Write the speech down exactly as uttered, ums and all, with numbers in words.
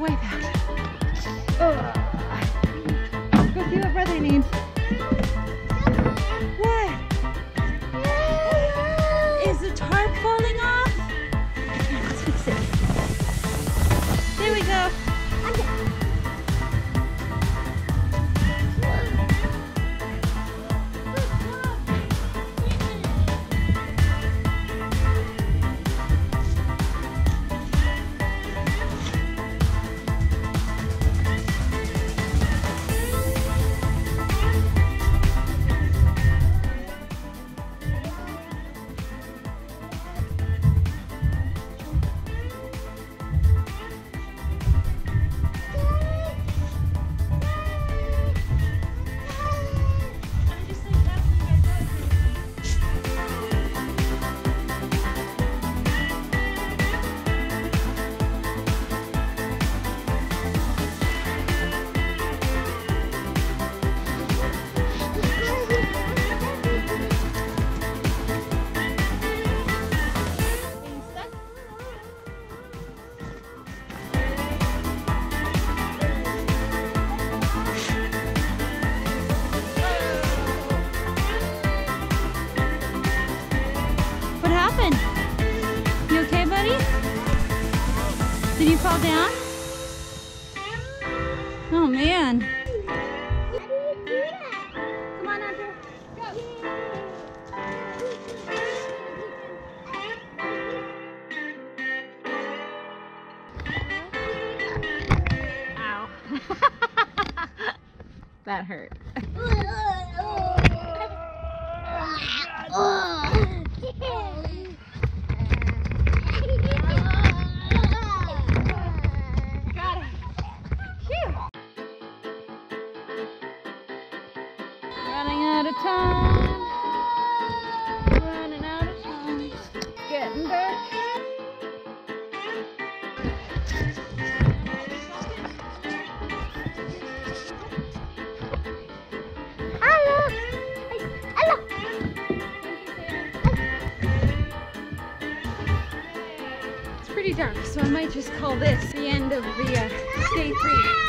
way back. Ugh. Let's go see what brother needs. What? Is the tarp falling off? Here, let's fix it. There we go. You okay, buddy? Did you fall down? Oh, man. Come on, Andrew. Go. Ow. That hurt. Running out of time. Running out of time. Getting back. Hello. Hello. It's pretty dark, so I might just call this the end of the uh, day three.